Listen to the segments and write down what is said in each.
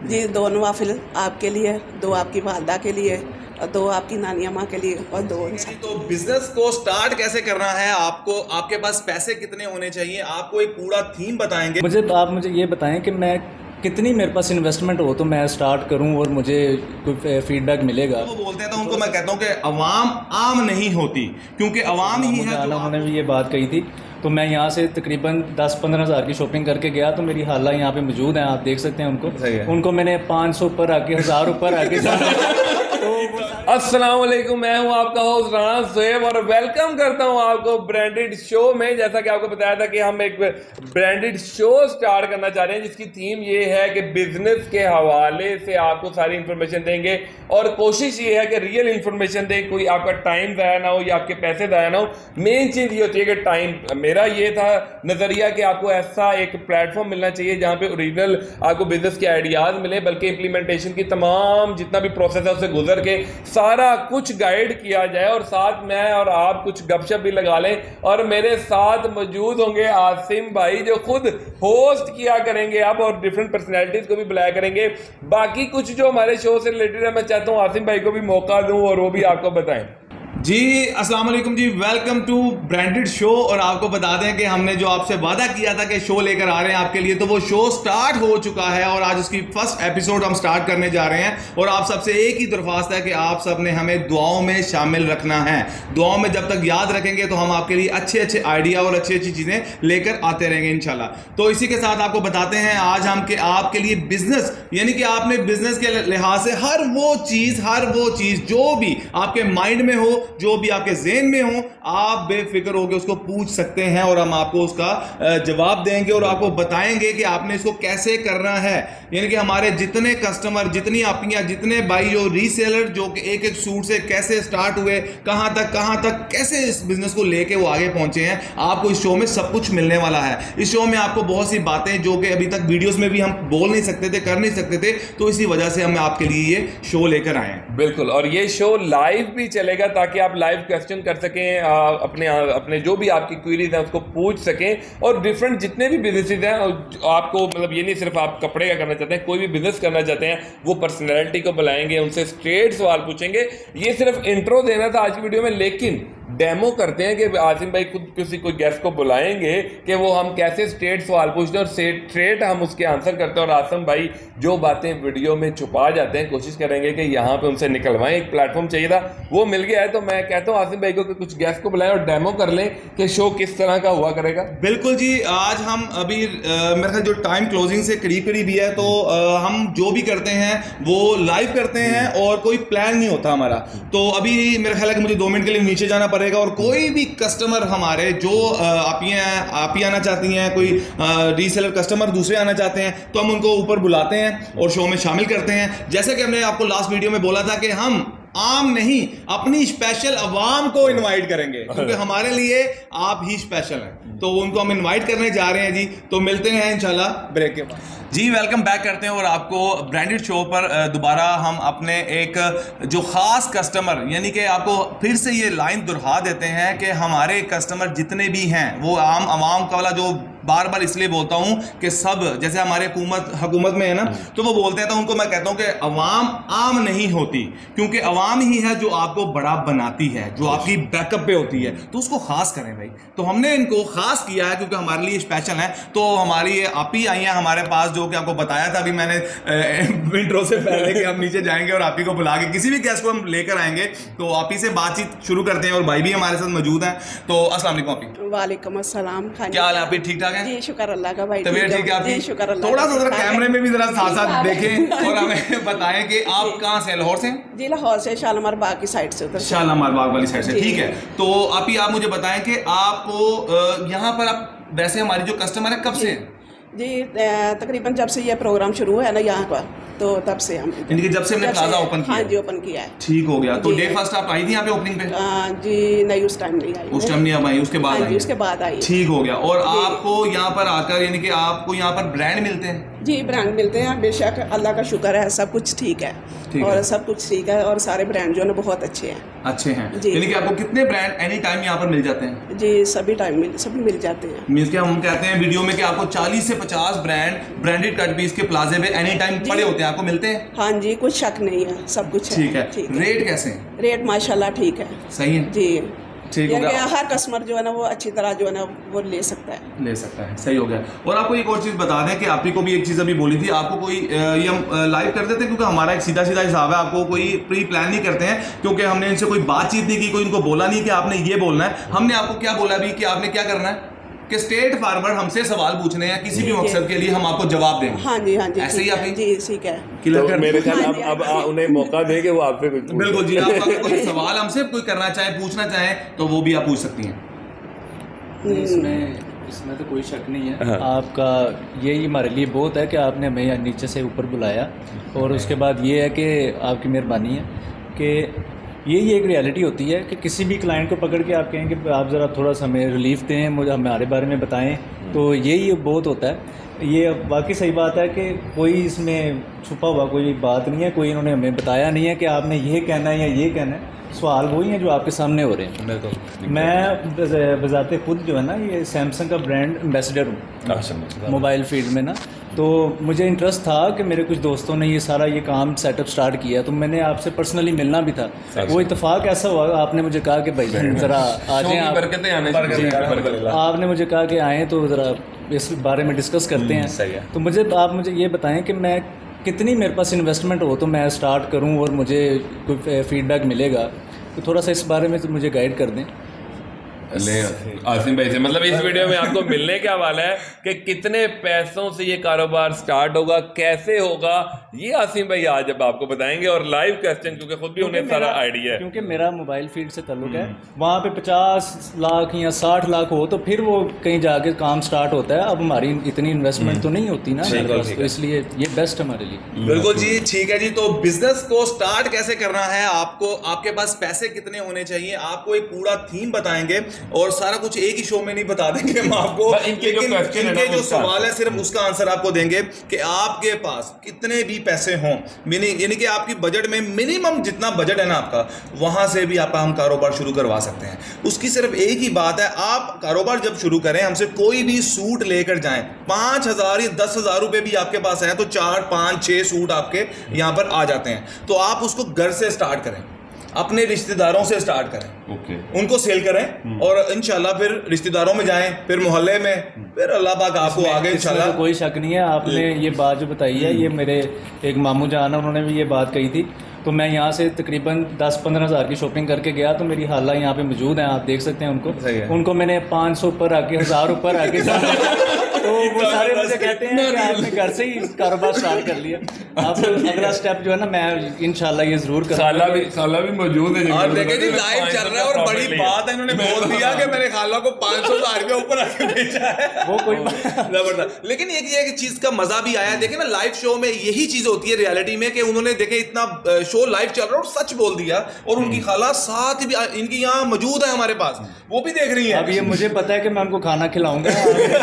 जी 2 नवाफिल आपके लिए, 2 आपकी वालदा के लिए और 2 आपकी नानी अम्मा के लिए और 2 इंसान। तो बिजनेस को स्टार्ट कैसे करना है, आपको आपके पास पैसे कितने होने चाहिए, आपको एक पूरा थीम बताएंगे। आप मुझे ये बताएं कि मैं कितनी मेरे पास इन्वेस्टमेंट हो तो मैं स्टार्ट करूं और मुझे कोई फीडबैक मिलेगा। वो बोलते हैं तो उनको मैं कहता हूं कि अवाम आम नहीं होती, क्योंकि अवाम ही है। उन्होंने भी ये बात कही थी, तो मैं यहाँ से तकरीबन 10-15 हज़ार की शॉपिंग करके गया, तो मेरी हाला यहाँ पे मौजूद है, आप देख सकते हैं उनको मैंने 500 ऊपर आके 1000 ऊपर आके अस्सलाम वालेकुम, मैं हूं आपका होस्ट राना सोएब और वेलकम करता हूं आपको ब्रांडेड शो में। जैसा कि आपको बताया था कि हम एक ब्रांडेड शो स्टार्ट करना चाह रहे हैं जिसकी थीम ये है कि बिजनेस के हवाले से आपको सारी इंफॉर्मेशन देंगे और कोशिश ये है कि रियल इंफॉर्मेशन दें, कोई आपका टाइम ज़ाया ना हो या आपके पैसे ज़ाया ना हो। मेन चीज़ ये होती है कि टाइम। मेरा ये था नज़रिया कि आपको ऐसा एक प्लेटफॉर्म मिलना चाहिए जहाँ पे ओरिजिनल आपको बिजनेस के आइडियाज़ मिले, बल्कि इंप्लीमेंटेशन की तमाम जितना भी प्रोसेस है उससे गुजर के सारा कुछ गाइड किया जाए और साथ मैं और आप कुछ गपशप भी लगा लें। और मेरे साथ मौजूद होंगे आसिम भाई जो खुद होस्ट किया करेंगे अब और डिफरेंट पर्सनैलिटीज को भी बुलाया करेंगे। बाकी कुछ जो हमारे शो से रिलेटेड है मैं चाहता हूँ आसिम भाई को भी मौका दूं और वो भी आपको बताएं। जी अस्सलाम वालेकुम जी, वेलकम टू ब्रांडेड शो। और आपको बता दें कि हमने जो आपसे वादा किया था कि शो लेकर आ रहे हैं आपके लिए, तो वो शो स्टार्ट हो चुका है और आज उसकी फर्स्ट एपिसोड हम स्टार्ट करने जा रहे हैं। और आप सबसे एक ही दरख्वास्त है कि आप सब ने हमें दुआओं में शामिल रखना है। दुआओं में जब तक याद रखेंगे तो हम आपके लिए अच्छे अच्छे आइडिया और अच्छी अच्छी चीज़ें लेकर आते रहेंगे इंशाल्लाह। तो इसी के साथ आपको बताते हैं आज हम कि आपके लिए बिजनेस यानी कि आपने बिजनेस के लिहाज से हर वो चीज़ जो भी आपके माइंड में हो, जो भी आपके ज़हन में हो, आप बेफिक्र होकर उसको पूछ सकते हैं और हम आपको उसका जवाब देंगे और आपको बताएंगे कि आपने इसको कैसे करना है। यानी कि हमारे जितने कस्टमर, जितनी आपियां, जितने भाई जो रीसेलर जो कि एक एक सूट से कैसे स्टार्ट हुए, कहां तक कैसे इस बिजनेस को लेके वो आगे पहुंचे हैं, आपको इस शो में सब कुछ मिलने वाला है। इस शो में आपको बहुत सी बातें जो कि अभी तक वीडियोस में भी हम बोल नहीं सकते थे, कर नहीं सकते थे, तो इसी वजह से हम आपके लिए ये शो लेकर आए हैं। बिल्कुल, और ये शो लाइव भी चलेगा ताकि आप लाइव क्वेश्चन कर सकें, अपने जो भी आपकी क्वेरीज हैं उसको पूछ सकें। और डिफरेंट जितने भी बिजनेसेस हैं आपको, मतलब ये नहीं सिर्फ आप कपड़े का करना चाहते हैं, कोई भी बिजनेस करना चाहते हैं, वो पर्सनैलिटी को बुलाएंगे, उनसे स्ट्रेट सवाल पूछेंगे। ये सिर्फ इंट्रो देना था आज की वीडियो में, लेकिन डेमो करते हैं कि आसिम भाई खुद किसी कोई गेस्ट को बुलाएंगे कि वो हम कैसे स्ट्रेट सवाल पूछते हैं और स्ट्रेट हम उसके आंसर करते हैं। और आसिम भाई जो बातें वीडियो में छुपा जाते हैं कोशिश करेंगे कि यहाँ पे उनसे निकलवाएं। एक प्लेटफॉर्म चाहिए था, वो मिल गया है। तो मैं कहता हूँ आसिम भाई को कि कुछ गेस्ट को बुलाएं और डेमो कर लें कि शो किस तरह का हुआ करेगा। बिल्कुल जी, आज हम अभी मेरे ख्याल जो टाइम क्लोजिंग से करीब ही है, तो हम जो भी करते हैं वो लाइव करते हैं और कोई प्लान नहीं होता हमारा। तो अभी मेरा ख्याल है कि मुझे 2 मिनट के लिए नीचे जाना पड़ेगा और कोई भी कस्टमर हमारे जो आप ही आना चाहती हैं, कोई रीसेलर कस्टमर दूसरे आना चाहते हैं, तो हम उनको ऊपर बुलाते हैं और शो में शामिल करते हैं। जैसे कि हमने आपको लास्ट वीडियो में बोला था कि हम आम नहीं, अपनी स्पेशल अवाम को इनवाइट करेंगे, क्योंकि हमारे लिए आप ही स्पेशल हैं। तो उनको हम इनवाइट करने जा रहे हैं जी। तो मिलते हैं इंशाल्लाह ब्रेक के बाद। जी वेलकम बैक करते हैं और आपको ब्रांडेड शो पर दोबारा हम अपने एक जो ख़ास कस्टमर, यानी कि आपको फिर से ये लाइन दोहरा देते हैं कि हमारे कस्टमर जितने भी हैं वो आम आवाम का वाला, जो बार बार इसलिए बोलता हूँ कि सब जैसे हमारे हुकूमत में है ना, तो वो बोलते हैं, तो उनको मैं कहता हूँ कि अवाम आम नहीं होती, क्योंकि अवाम ही है जो आपको बड़ा बनाती है, जो आपकी बैकअप पे होती है। तो उसको खास करें भाई। तो हमने इनको खास किया है क्योंकि हमारे लिए स्पेशल है। तो हमारी आप ही आई हैं हमारे पास, जो कि आपको बताया था अभी मैंने इंट्रो से पहले कि हम नीचे जाएंगे और आप ही को बुला के किसी भी गेस्ट को हम लेकर आएंगे। तो आप ही से बातचीत शुरू करते हैं और भाई भी हमारे साथ मौजूद हैं। तो अस्सलाम वालेकुम आप ही। वालेकुम अस्सलाम। क्या हाल है आप ही? ठीक ठाक है जी, शुक्र अल्लाह का भाई। तबीयत ठीक है आपकी? शुक्र अल्लाह। थोड़ा सा जरा कैमरे में भी जरा साथ साथ देखें और हमें बताएं कि आप कहाँ से? लाहौर से? जी लाहौर से, शालीमार बाग की साइड से। शालीमार बाग वाली साइड से, ठीक है। तो आप मुझे बताएं कि आपको यहाँ पर आप वैसे हमारी जो कस्टमर है कब से? जी तकरीबन जब से ये प्रोग्राम शुरू हुआ है ना यहाँ पर, तो तब से हम, यानी कि जब से हमने प्लाजा ओपन किया? हाँ जी, ओपन किया है। ठीक हो गया। तो डे फर्स्ट आप आई थी यहाँ पे ओपनिंग पे? जी नहीं, उस टाइम नहीं आई। उस टाइम नहीं आई, उसके बाद आई? उसके बाद आई। ठीक हो गया। और आपको यहाँ पर आकर, यानी कि आपको यहाँ पर ब्रांड मिलते हैं? जी ब्रांड मिलते हैं, बेशक अल्लाह का शुक्र है, सब कुछ ठीक है और सब कुछ ठीक है और सारे ब्रांड जो है ना बहुत अच्छे हैं। अच्छे हैं जी। यानी कि आपको कितने ब्रांड एनी टाइम यहाँ पर मिल जाते हैं? जी सभी मिल जाते हैं। मीन्स कि हम कहते हैं वीडियो में कि आपको 40 से 50 ब्रांडेड कट पीस के प्लाजे पे एनी टाइम पड़े होते हैं, आपको मिलते हैं? हाँ जी, कुछ शक नहीं है, सब कुछ ठीक है। रेट कैसे हैं? रेट माशाल्लाह ठीक है। सही है जी ठीक हो गया। हर कस्टमर जो है ना वो अच्छी तरह जो है ना वो ले सकता है। सही हो गया। और आपको एक और चीज़ बता दें कि आपी को भी एक चीज़ अभी बोली थी, आपको कोई ये हम लाइव कर देते हैं क्योंकि हमारा एक सीधा हिसाब है, आपको कोई प्री प्लान नहीं करते हैं क्योंकि हमने इनसे कोई बातचीत नहीं की, कोई इनको बोला नहीं कि आपने ये बोलना है। हमने आपको क्या बोला अभी कि आपने क्या करना है कि स्ट्रेट फॉरवर्ड हमसे सवाल पूछने हैं, किसी भी मकसद के लिए हम आपको जवाब देंगे। हाँ जी ऐसे ही आप जी ठीक है। तो मेरे ख्याल अब उन्हें मौका दें कि वो आपसे कुछ पूछें। बिल्कुल जी, आप अगर कोई सवाल हमसे कोई करना चाहे, पूछना चाहे तो वो भी आप पूछ सकती हैं। इसमें तो कोई शक नहीं है। आपका यही हमारे लिए बहुत है कि आपने हमें नीचे से ऊपर बुलाया और उसके बाद ये है कि आपकी मेहरबानी है कि यही एक रियलिटी होती है कि किसी भी क्लाइंट को पकड़ के आप कहें कि आप ज़रा थोड़ा सा हमें रिलीफ दें, मुझे हमारे बारे में बताएं, तो यही बहुत होता है। ये वाकई सही बात है कि कोई इसमें छुपा हुआ कोई बात नहीं है, कोई इन्होंने हमें बताया नहीं है कि आपने ये कहना है या ये कहना है। सवाल वही हैं जो आपके सामने हो रहे हैं। मैं बजाते खुद जो है ना ये सैमसंग का ब्रांड एम्बेसडर हूँ मोबाइल फील्ड में ना, तो मुझे इंटरेस्ट था कि मेरे कुछ दोस्तों ने ये सारा ये काम सेटअप स्टार्ट किया, तो मैंने आपसे पर्सनली मिलना भी था। वो इत्तेफाक ऐसा हुआ, आपने मुझे कहा कि भाई ज़रा आ जाएं आपने मुझे कहा कि आएँ तो ज़रा इस बारे में डिस्कस करते हैं। तो आप मुझे ये बताएं कि मैं कितनी मेरे पास इन्वेस्टमेंट हो तो मैं स्टार्ट करूं और मुझे कोई फीडबैक मिलेगा, तो थोड़ा सा इस बारे में तो मुझे गाइड कर दें। आसिम भाई से मतलब इस वीडियो में आपको मिलने क्या वाला है कि कितने पैसों से ये कारोबार स्टार्ट होगा, कैसे होगा, ये आसिम भाई आज अब आपको बताएंगे और लाइव क्वेश्चन क्योंकि खुद भी उन्हें सारा आइडिया है। क्योंकि मेरा मोबाइल फील्ड से ताल्लुक है, वहाँ पे 50 लाख या 60 लाख हो तो फिर वो कहीं जाके काम स्टार्ट होता है। अब हमारी इतनी इन्वेस्टमेंट तो नहीं होती ना, तो इसलिए ये बेस्ट हमारे लिए। बिल्कुल जी ठीक है जी। तो बिजनेस को स्टार्ट कैसे करना है, आपको आपके पास पैसे कितने होने चाहिए, आपको एक पूरा थीम बताएंगे और सारा कुछ एक ही शो में नहीं बता देंगे हम आपको, लेकिन इनके जो सवाल है सिर्फ उसका आंसर आपको देंगे कि आपके पास कितने भी पैसे हों, यानी कि आपकी बजट में मिनिमम जितना बजट है ना आपका, वहां से भी आपका हम कारोबार शुरू करवा सकते हैं। उसकी सिर्फ एक ही बात है, आप कारोबार जब शुरू करें हमसे कोई भी सूट लेकर जाएं, 5,000 या 10,000 रुपए भी आपके पास है तो 4, 5, 6 सूट आपके यहां पर आ जाते हैं। तो आप उसको घर से स्टार्ट करें, अपने रिश्तेदारों से स्टार्ट करें, उनको सेल करें और इंशाल्लाह फिर रिश्तेदारों में जाएं, फिर मोहल्ले में, फिर अल्लाह पाक आपको आगे इंशाल्लाह। तो कोई शक नहीं है, आपने ये बात जो बताई है, ये मेरे एक मामू जान है, उन्होंने भी ये बात कही थी। तो मैं यहाँ से तकरीबन 10-15 हज़ार की शॉपिंग करके गया, तो मेरी हाला यहाँ पे मौजूद हैं, आप देख सकते हैं उनको मैंने 500 ऊपर आके 1000 ऊपर आके तो वो सारे मुझे कहते हैं कि आपने घर से ही कारोबार स्टार्ट कर लिया। आप अगला स्टेप जो है ना मैं इंशाल्लाह ये जरूर करूँगा। खाला भी मौजूद है और देखें जी लाइव चल रहा है और बड़ी बात है, इन्होंने बोल दिया कि मेरे खाला को 500,000 रुपये ऊपर आके भेजा है, वो कोई जबरदस्त। लेकिन एक चीज का मजा भी आया, देखे ना लाइव शो में यही चीज होती है रियलिटी में कि उन्होंने देखे इतना शो लाइव चल रहा है और सच बोल दिया, और उनकी खाला साथ भी इनकी यहाँ मौजूद है हमारे पास, वो भी देख रही है। अब ये मुझे पता है कि मैं उनको खाना खिलाऊंगा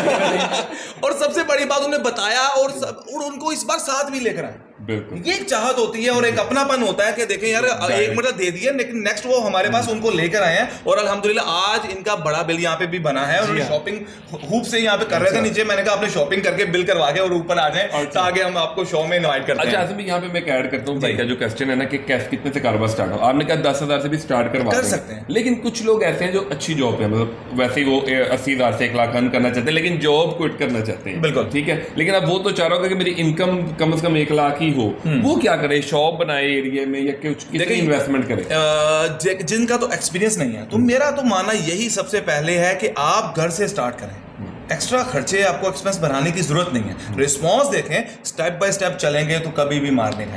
और सबसे बड़ी बात उन्हें बताया और उनको इस बार साथ भी लेकर आए। ये एक चाहत होती है और एक अपनापन होता है कि देखें यार एक मतलब दे दिया लेकिन नेक्स्ट वो हमारे पास उनको लेकर आए हैं और अल्हम्दुलिल्लाह आज इनका बड़ा बिल यहाँ पे भी बना है। उन्होंने शॉपिंग खूब से यहाँ पे कर रहे थे नीचे, मैंने कहा अपने शॉपिंग करके बिल करवा के और ऊपर आ जाए ताकि हम आपको शो में इनवाइट करते हैं। अच्छा आसिम, यहाँ पे मैं ऐड करता हूँ भाई का जो क्वेश्चन है ना कि कैसे कितने से कारोबार स्टार्ट हो, आपने कहा 10,000 से भी स्टार्ट कर सकते हैं, लेकिन कुछ लोग ऐसे हैं जो अच्छी जॉब है, मतलब वैसे ही वो 80,000 से 1 लाख अर्न करना चाहते हैं लेकिन जॉब क्विट करना चाहते हैं। बिल्कुल ठीक है, लेकिन अब वो तो चाह रहा होगा कि मेरी इनकम कम से कम 1 लाख ही हो, वो क्या करे, शॉप बनाए एरिया में या कुछ कितनी इन्वेस्टमेंट करे? जिनका तो एक्सपीरियंस नहीं है, तो मेरा तो मानना यही सबसे पहले है कि आप घर से स्टार्ट करें, एक्स्ट्रा खर्चे आपको एक्सपेंस बनाने की जरूरत नहीं है। रिस्पॉन्स देखें, स्टेप बाय स्टेप चलेंगे तो कभी भी मार नहीं खाएंगे।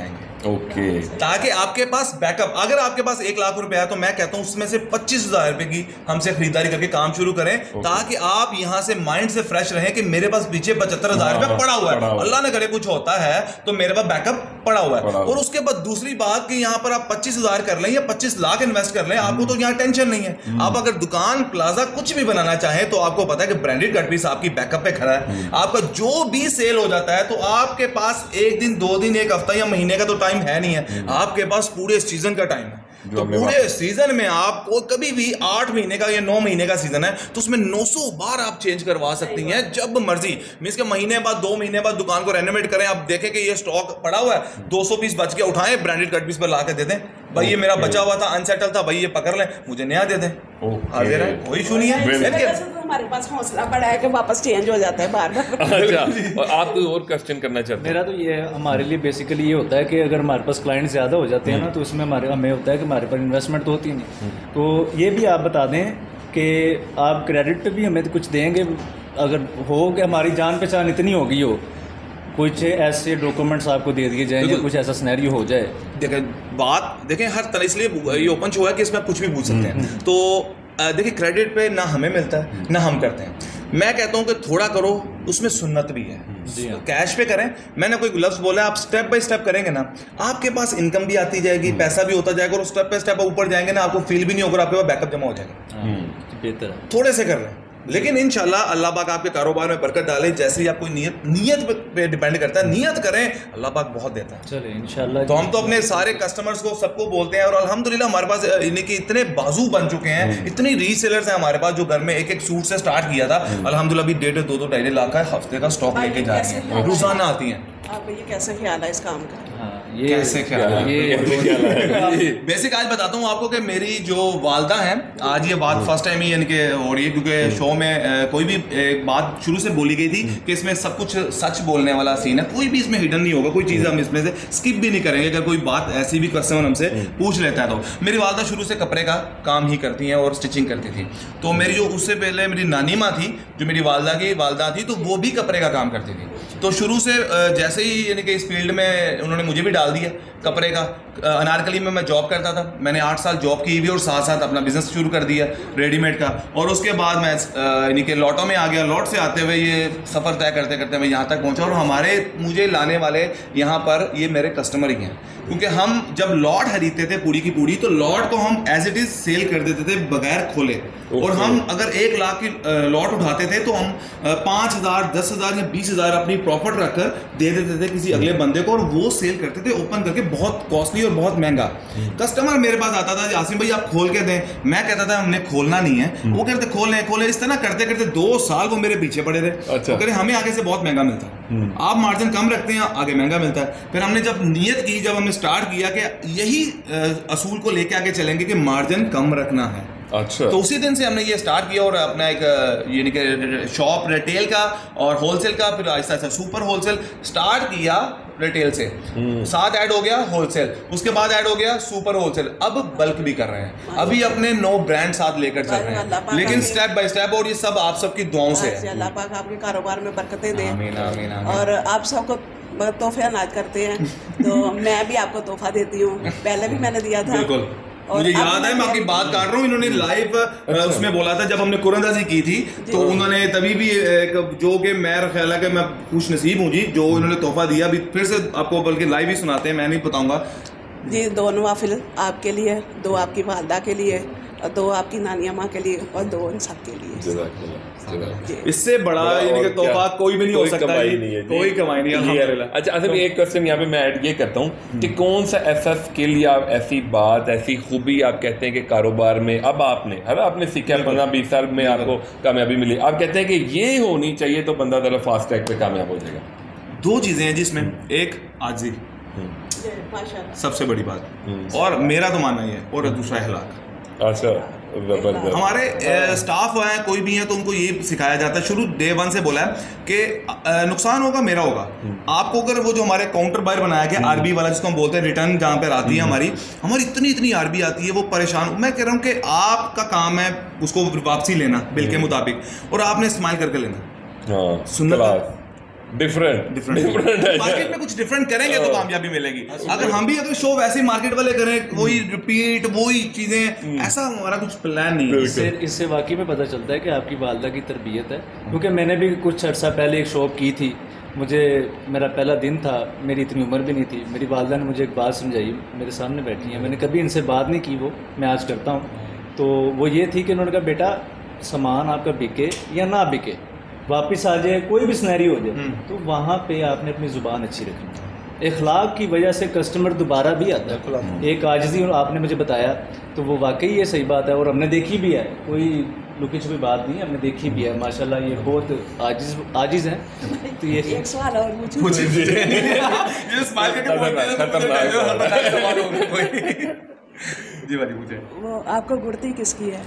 ओके, ताकि आपके पास बैकअप, अगर आपके पास 1 लाख रुपए है तो मैं कहता हूँ उसमें से 25,000 रुपए की हमसे खरीदारी करके काम शुरू करें, ताकि आप यहाँ से माइंड से फ्रेश रहें कि मेरे पास पीछे 75,000 रुपए पड़ा हुआ है, अल्लाह ने करे कुछ होता है तो मेरे पास बैकअप पड़ा हुआ है। और उसके बाद दूसरी बात कि यहाँ पर आप 25,000 कर लें या 25 लाख इन्वेस्ट कर लें, आपको तो यहाँ टेंशन नहीं है। आप अगर दुकान प्लाजा कुछ भी बनाना चाहें तो आपको पता है कि ब्रांडेड कट पीस आपकी बैकअप पे खड़ा है, आपका जो भी सेल हो जाता है तो आपके पास 1 दिन 2 दिन 1 हफ्ता या महीने का तो टाइम है नहीं है, आपके पास पूरे सीजन का टाइम है। तो पूरे सीजन में आपको कभी भी 8 महीने का या 9 महीने का सीजन है तो उसमें 900 बार आप चेंज करवा सकती हैं जब मर्जी। मींस के महीने बाद 2 महीने बाद दुकान को रेनोवेट करें, आप देखें कि ये स्टॉक पड़ा हुआ है, 200 पीस बच के उठाएं, ब्रांडेड कट पीस पर ला के दे दें, भाई ये मेरा बचा हुआ था अनसेटल था, भाई ये पकड़ लें, मुझे नया दे दें, हाजिर है, कोई इशू नहीं है। हमारे पास हौसला बड़ा है कि वापस चेंज हो जाता है बार बार। अच्छा, और आप कोई और क्वेश्चन करना चाहते हैं? मेरा तो ये हमारे लिए बेसिकली ये होता है कि अगर हमारे पास क्लाइंट ज़्यादा हो जाते हैं ना तो उसमें हमें होता है कि हमारे पास इन्वेस्टमेंट तो होती नहीं। तो ये भी आप बता दें कि आप क्रेडिट पे भी हमें तो कुछ देंगे, अगर हो कि हमारी जान पहचान इतनी हो गई हो, कुछ ऐसे डॉक्यूमेंट्स आपको दे दिए जाएं या कुछ ऐसा सिनेरियो हो जाए। देखें हर तरह, इसलिए ये ओपन शो है कि इसमें आप कुछ भी पूछ सकते हैं। तो देखिए क्रेडिट पे ना हमें मिलता है ना हम करते हैं। मैं कहता हूं कि थोड़ा करो, उसमें सुन्नत भी है। कैश पे करें, मैंने कोई लफ्ज़ बोला, आप स्टेप बाय स्टेप करेंगे ना, आपके पास इनकम भी आती जाएगी, पैसा भी होता जाएगा, और स्टेप बाय स्टेप ऊपर जाएंगे ना, आपको फील भी नहीं होगा, आपके पास बैकअप जमा हो जाएगा। बेहतर थोड़े से कर रहे हैं, लेकिन इंशाल्लाह अल्लाह पाक आपके कारोबार में बरकत डाले। जैसे ही आप कोई नियत पे डिपेंड करता है, नियत करें, अल्लाह पाक बहुत देता है। चले इंशाल्लाह। तो हम तो अपने सारे कस्टमर्स को सबको बोलते हैं, और अल्हम्दुलिल्लाह हमारे पास इनके इतने बाजू बन चुके हैं, इतनी रीसेलर्स हैं हमारे पास जो घर में एक सूट से स्टार्ट किया था, अल्हम्दुलिल्लाह अभी 1.5 2 2.5 लाख का हफ्ते का स्टॉक लेके जा रही है, रोजाना आती हैं। आप ये कैसे ख्याल है इस काम का? ये कैसे ख्याल है? बेसिक आज बताता हूँ आपको कि मेरी जो वालदा हैं, आज ये बात फर्स्ट टाइम ही यानी कि हो रही है, क्योंकि शो में कोई भी एक बात शुरू से बोली गई थी कि इसमें सब कुछ सच बोलने वाला सीन है, कोई भी इसमें हिडन नहीं होगा, कोई चीज़ हम इसमें से स्किप भी नहीं करेंगे। अगर कोई बात ऐसी भी कस्टमर हमसे पूछ लेता है तो मेरी वालदा शुरू से कपड़े का काम ही करती हैं और स्टिचिंग करती थी। तो मेरी जो उससे पहले मेरी नानी माँ थी, जो मेरी वालदा थी, तो वो भी कपड़े का काम करती थी। तो शुरू से जैसे ही यानी कि इस फील्ड में उन्होंने मुझे भी डाल दिया कपड़े का। अनारकली में मैं जॉब करता था, मैंने 8 साल जॉब की हुई और साथ साथ अपना बिजनेस शुरू कर दिया रेडीमेड का। और उसके बाद मैं यानी कि लॉटों में आ गया। लॉट से आते हुए ये सफ़र तय करते करते मैं यहाँ तक पहुँचा, और मुझे लाने वाले यहाँ पर ये मेरे कस्टमर ही हैं, क्योंकि हम जब लॉट खरीदते थे पूरी की पूरी, तो लॉट को हम एज इट इज़ सेल कर देते थे बगैर खोले। और हम अगर 1 लाख की लॉट उठाते थे तो हम 5,000 10,000 या 20,000 अपनी प्रॉफिट रखकर दे देते थे किसी अगले बंदे को, और वो सेल करते थे ओपन करके, बहुत कॉस्टली और बहुत महंगा। कस्टमर मेरे पास आता था, आसिम भाई आप खोल के दें, मैं कहता था हमने खोलना नहीं है, वो कहते खोलें। इस तरह करते करते 2 साल वो मेरे पीछे पड़े थे। अच्छा। तो हमें आगे से बहुत महंगा मिलता है, आप मार्जिन कम रखते हैं, आगे महंगा मिलता है। फिर हमने जब नियत की, जब हमने स्टार्ट किया कि यही असूल को लेके आगे चलेंगे कि मार्जिन कम रखना है। अच्छा। तो उसी दिन से हमने ये स्टार्ट किया, और अपना एक यानी कि शॉप रिटेल का और होलसेल का, फिर आहिस्ता आहिस्ता सुपर होलसेल स्टार्ट किया रिटेल से, साथ ऐड हो गया होलसेल, उसके बाद ऐड हो गया सुपर होलसेल, अब बल्क भी कर रहे हैं, अभी अपने 9 ब्रांड साथ लेकर चल रहे हैं, लेकिन स्टेप बाय स्टेप, और ये सब आप सबकी दुआओं से है। अल्लाह पाक आपके कारोबार में बरकतें दे, आमीन आमीन आमीन। और आप सबको तोहफे अनाज करते हैं, तो मैं भी आपको तोहफा देती हूँ, पहले भी मैंने दिया था। बिल्कुल, मुझे याद है, मैं आपकी बात काट रहा हूँ, इन्होंने लाइव उसमें बोला था जब हमने कुरंदाजी की थी, तो उन्होंने तभी भी जो कि मेरा ख्याल है कि मैं खुश नसीब हूँ जी, जो इन्होंने तोहफा दिया। अभी फिर से आपको बल्कि लाइव ही सुनाते हैं, मैं नहीं बताऊंगा जी। 2 नवाफिल आपके लिए, 2 आपकी वालदा के लिए, और 2 आपकी नानिया माँ के लिए, और 2 इन सब के लिए। इससे बड़ा तोहफा कोई भी नहीं हो सकता, कोई कमाई नहीं है। अच्छा, एक क्वेश्चन यहाँ पे मैं ऐड ये करता हूँ कि कौन सा ऐसा स्किल या ऐसी बात, ऐसी खूबी आप कहते हैं कि कारोबार में अब आपने सीखा 15-20 साल में आपको कामयाबी मिली, आप कहते हैं कि ये होनी चाहिए तो बंदा ज़रा फास्ट ट्रैक पे कामयाब हो जाएगा? 2 चीज़ें हैं जिसमें, एक आजी सबसे बड़ी बात, और मेरा तो मानना ही है, और दूसरा अखलाक। अच्छा, हमारे स्टाफ हैं कोई भी हैं तो उनको ये सिखाया जाता है, शुरू डे 1 से बोला है कि नुकसान होगा मेरा होगा। आपको अगर वो जो हमारे काउंटर बायर बनाया गया आरबी वाला, जिसको हम बोलते हैं रिटर्न, जहाँ पर आती है हमारी इतनी आरबी आती है, वो परेशान। मैं कह रहा हूँ कि आपका काम है उसको वापसी लेना बिल के मुताबिक, और आपने इस्तेमाल करके लेना। सुन्नत डिफरेंट मार्केट में कुछ डिफरेंट करेंगे तो कामयाबी मिलेगी। अगर हम भी अगर शो वैसे ही मार्केट वाले करें, वही रिपीट वही चीजें, ऐसा हमारा कुछ प्लान नहीं है। इससे वाकई में पता चलता है कि आपकी वालदा की तरबियत है, क्योंकि मैंने भी कुछ अर्सा पहले एक शॉप की थी, मुझे मेरा पहला दिन था, मेरी इतनी उम्र भी नहीं थी, मेरी वालदा ने मुझे एक बात समझाई, मेरे सामने बैठी हैं, मैंने कभी इनसे बात नहीं की, वो मैं आज करता हूँ। तो वो ये थी कि उन्होंने कहा बेटा सामान आपका बिके या ना बिके, वापस आ जाए, कोई भी स्नैरी हो जाए, तो वहाँ पे आपने अपनी ज़ुबान अच्छी रखनी। इखलाक की वजह से कस्टमर दोबारा भी आता है। एक आजिज़ी आपने मुझे बताया, तो वो वाकई ये सही बात है और हमने देखी भी है, कोई लुकी छुपी बात नहीं, हमने देखी भी है माशाल्लाह, ये बहुत आजिज़ हैं। तो ये एक सवाल और जी भाई पूछे, वो आपको गुड़ती किसकी है?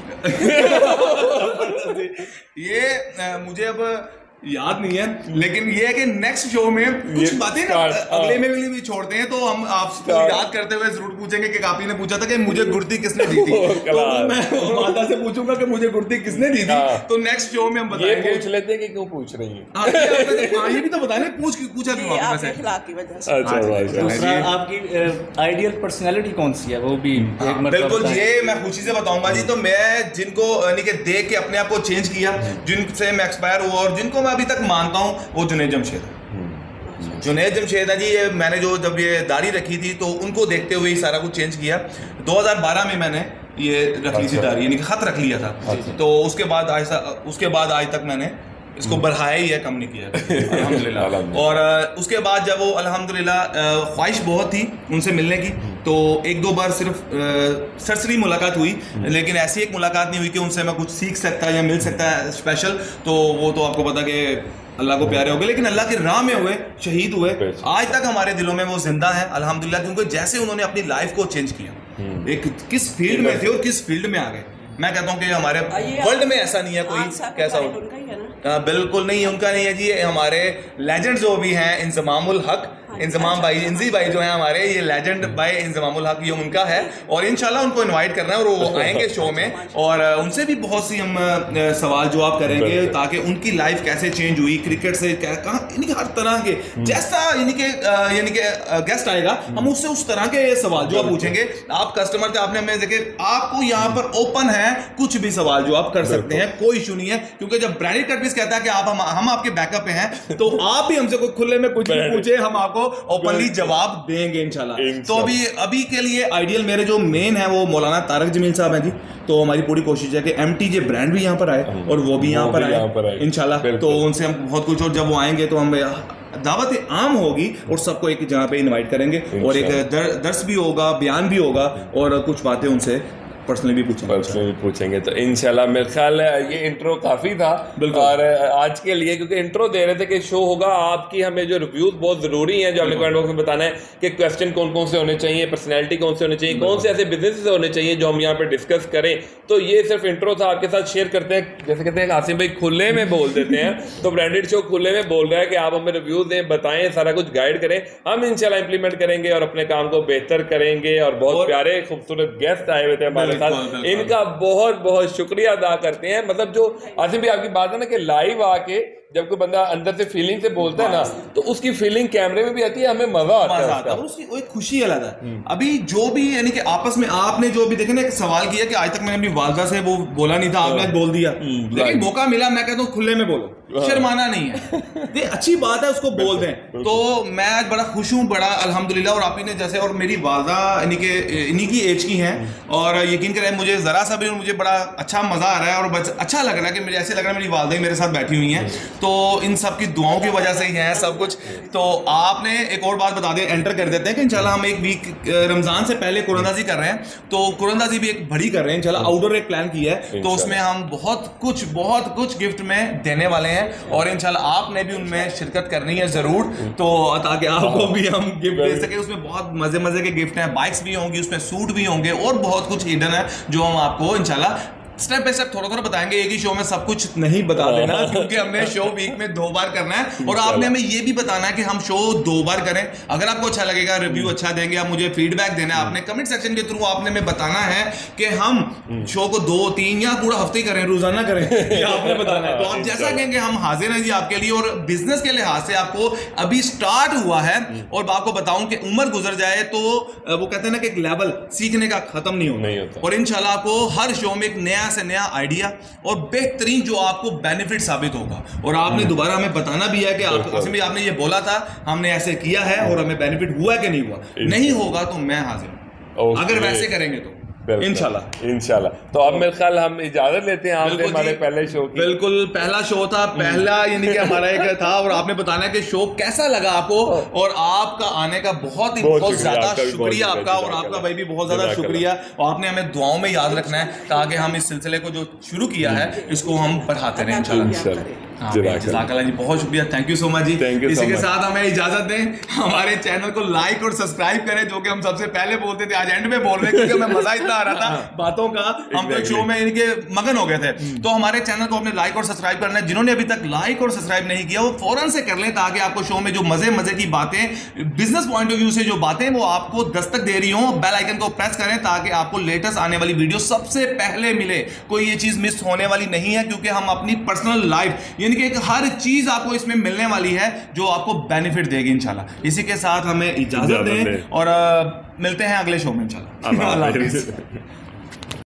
ये मुझे अब याद नहीं है, लेकिन ये है कि नेक्स्ट शो में कुछ बातें अगले में भी छोड़ते हैं, तो हम आपको याद करते हुए जरूर पूछेंगे कि कापी ने पूछा था कि मुझे गुड़ती किसने दी थी, तो मैं माता से पूछूंगा कि मुझे गुड़ती किसने दी थी, तो नेक्स्ट शो में हम बताएंगे। पूछ लेते हैं कि क्यों पूछ रही है। ये भी तो बताने पूछा की वजह से। दूसरा आपकी आइडियल पर्सनैलिटी कौन सी है, वो भी बिल्कुल ये मैं खुशी से बताऊंगा जी। तो मैं जिनको यानी कि देख के अपने आप को चेंज किया, जिनसे मैं एक्सपायर हुआ और जिनको मैं अभी तक मानता हूं, वो जुनैद जमशेद है। जुनैद जमशेद है जी, ये मैंने जो जब ये दाढ़ी रखी थी तो उनको देखते हुए ही सारा कुछ चेंज किया। 2012 में मैंने ये रख ली थी दाढ़ी, यानी कि खत रख लिया था, तो उसके बाद आज तक मैंने इसको बढ़ाया ही है, कम नहीं किया अल्हम्दुलिल्लाह। और उसके बाद जब वो अल्हम्दुलिल्लाह ख्वाहिश बहुत थी उनसे मिलने की, तो एक दो बार सिर्फ सरसरी मुलाकात हुई, लेकिन ऐसी एक मुलाकात नहीं हुई कि उनसे मैं कुछ सीख सकता या मिल सकता है स्पेशल। तो वो तो आपको पता कि अल्लाह को प्यारे हो गए, लेकिन अल्लाह की राह में हुए, शहीद हुए, आज तक हमारे दिलों में वो जिंदा है अल्हम्दुलिल्लाह, क्योंकि जैसे उन्होंने अपनी लाइफ को चेंज किया, एक किस फील्ड में थे और किस फील्ड में आ गए। मैं कहता हूँ कि हमारे वर्ल्ड में ऐसा नहीं है कोई कैसा हो। बिल्कुल नहीं, उनका नहीं है जी, हमारे लेजेंड जो भी हैं, इंजमामुल हक, इंजमाम भाई, इंजी भाई जो है हमारे, ये लेजेंड भाई इंजमामुल हक, ये उनका है, और इंशाल्लाह उनको इनवाइट करना है और वो आएंगे शो में, और उनसे भी बहुत सी हम सवाल जवाब करेंगे, ताकि उनकी लाइफ कैसे चेंज हुई, क्रिकेट से कहाँ, यानी कि हर तरह के जैसा यानी कि गेस्ट आएगा, हम उससे उस तरह के सवाल जवाब पूछेंगे। आप कस्टमर थे, आपने हमें देखे, आपको यहाँ पर ओपन है, कुछ भी सवाल जवाब कर सकते हैं, कोई इशू नहीं है, क्योंकि जब ब्रांडेड कट पीस कहता है कि आप हम आपके बैकअप पे हैं, तो आप भी हमसे कोई खुले में कुछ भी पूछे, हम आपको ओपनली जवाब देंगे इंशाल्लाह। तो अभी के लिए आइडियल मेरे जो मेन है वो मौलाना तारक जमील साहब हैं जी। तो हमारी पूरी कोशिश है कि MTJ ब्रांड भी यहाँ पर आए और वो भी यहाँ पर आए इंशाल्लाह। तो उनसे हम बहुत कुछ, और जब वो आएंगे तो हम दावत आम होगी और सबको एक जगह पे इनवाइट करेंगे, और एक दर्स भी होगा, बयान भी होगा, और कुछ बातें उनसे पर्सनली पूछेंगे। तो इंशाल्लाह मेरे ख्याल है ये इंट्रो काफ़ी था और आज के लिए, क्योंकि इंट्रो दे रहे थे कि शो होगा, आपकी हमें जो रिव्यूज़ बहुत ज़रूरी हैं, जो हमने कमेंट बॉक्स में बताना है कि क्वेश्चन कौन कौन से होने चाहिए, पर्सनैलिटी कौन से होने चाहिए, कौन से ऐसे बिजनेस होने चाहिए जो हम यहाँ पर डिस्कस करें। तो ये सिर्फ इंट्रो था, आपके साथ शेयर करते हैं। जैसे कहते हैं आसिम भाई खुले में बोल देते हैं, तो ब्रांडेड शो खुले में बोल रहा है कि आप हमें रिव्यूज़ दें, बताएं, सारा कुछ गाइड करें, हम इंशाल्लाह इंप्लीमेंट करेंगे और अपने काम को बेहतर करेंगे। और बहुत प्यारे खूबसूरत गेस्ट आए हुए थे हमारे साथ, इनका बहुत बहुत शुक्रिया अदा करते हैं। मतलब जो आसिम भाई आपकी बात है ना कि लाइव आके जब कोई बंदा अंदर से फीलिंग से बोलता है ना, तो उसकी फीलिंग कैमरे में भी आती है, हमें मजा आता है, और उसकी एक खुशी अलग है। अभी जो भी यानी कि आपस में आपने जो भी देखे ना, एक सवाल किया कि आज तक मैंने अपनी वालदा से वो बोला नहीं था, आपने आज बोल दिया, लेकिन मौका मिला, मैं कहता हूँ खुले में बोलो, शर्माना नहीं है, ये अच्छी बात है, उसको बोल दें। तो मैं आज बड़ा खुश हूँ, बड़ा अल्हम्दुलिल्लाह। और आप ही ने जैसे, और मेरी वालदा इन्हीं की एज की हैं, और यकीन करें मुझे ज़रा सा भी मुझे बड़ा अच्छा मज़ा आ रहा है, और अच्छा लग रहा है कि मुझे ऐसे लग रहा है मेरी वालदा ही मेरे साथ बैठी हुई हैं। तो इन सब की दुआओं की वजह से ही है सब कुछ। तो आपने एक और बात बता दें, एंटर कर देते हैं कि इंशाल्लाह हम एक वीक रमज़ान से पहले कुरानदाजी कर रहे हैं, तो कुरानदाजी भी एक बड़ी कर रहे हैं इंशाल्लाह, आउटडोर एक प्लान किया है, तो उसमें हम बहुत कुछ गिफ्ट में देने वाले हैं, और इंशाल्लाह आपने भी उनमें शिरकत करनी है ज़रूर, तो ताकि आपको भी हम गिफ्ट दे सके। उसमें बहुत मज़े के गिफ्ट हैं, बाइक्स भी होंगी, उसमें सूट भी होंगे, और बहुत कुछ हिडन है जो हम आपको इंशाल्लाह स्टेप बाय स्टेप थोड़ा थोड़ा बताएंगे, एक ही शो में सब कुछ नहीं बता देना, क्योंकि हमने शो वीक में 2 बार करना है और आपने हमें ये भी बताना है कि हम शो 2 बार करें। अगर आपको अच्छा लगेगा, रिव्यू अच्छा देंगे, आप मुझे फीडबैक देना है, आपने कमेंट सेक्शन के थ्रू आपने हमें बताना है कि हम शो को 2, 3 या पूरा हफ्ते करें, रोजाना करें, ये आपने बताना है। तो आप जैसा कहेंगे हम हाजिर हैं जी आपके लिए। और बिजनेस के लिहाज से आपको अभी स्टार्ट हुआ है, और आपको बताऊं कि उम्र गुजर जाए तो वो कहते हैं ना कि एक लेवल सीखने का खत्म नहीं होता। और इंशाल्लाह आपको हर शो में एक नया से नया आइडिया और बेहतरीन जो आपको बेनिफिट साबित होगा। और आपने दोबारा हमें बताना भी है कि आपने ये बोला था, हमने ऐसे किया है और हमें बेनिफिट हुआ कि नहीं हुआ। नहीं होगा तो मैं हाजिर हूं, अगर वैसे करेंगे तो इंशाल्लाह। तो अब मेरे ख्याल हम इजाजत लेते हैं आपसे हमारे पहले शो की। बिल्कुल, पहला शो था, पहला यानी कि हमारा एक था, और आपने बताना है कि शो कैसा लगा आपको। और आपका आने का बहुत ज्यादा शुक्रिया आपका, और आपका भाई भी बहुत ज्यादा शुक्रिया। और आपने हमें दुआओं में याद रखना है ताकि हम इस सिलसिले को जो शुरू किया है इसको हम बढ़ाते रहें इंशाल्लाह। जज़ाकल्लाह जी, बहुत शुक्रिया, थैंक यू सो मच जी। इसी के साथ हमें इजाजत दें, हमारे चैनल को लाइक और सब्सक्राइब करें, जो कि हम सबसे पहले बोलते थे, आज एंड में बोल रहे हैं क्योंकि हमें मजा इतना आ रहा था बातों का, हम तो शो में इनके मगन हो गए थे। तो हमारे चैनल को अपने लाइक और सब्सक्राइब करना है। जिन्होंने अभी तक लाइक और सब्सक्राइब नहीं किया वो फौरन से कर लें, ताकि आपको शो में जो मजे की बातें, बिजनेस पॉइंट ऑफ व्यू से जो बातें वो आपको दस्तक दे रही हो, बेल आइकन को प्रेस करें ताकि आपको लेटेस्ट आने वाली वीडियो सबसे पहले मिले। कोई ये चीज मिस होने वाली नहीं है, क्योंकि हम अपनी पर्सनल लाइफ यानी कि हर चीज आपको इसमें मिलने वाली है जो आपको बेनिफिट देगी इंशाल्लाह। इसी के साथ हमें इजाजत दें और मिलते हैं अगले शो में इंशाल्लाह।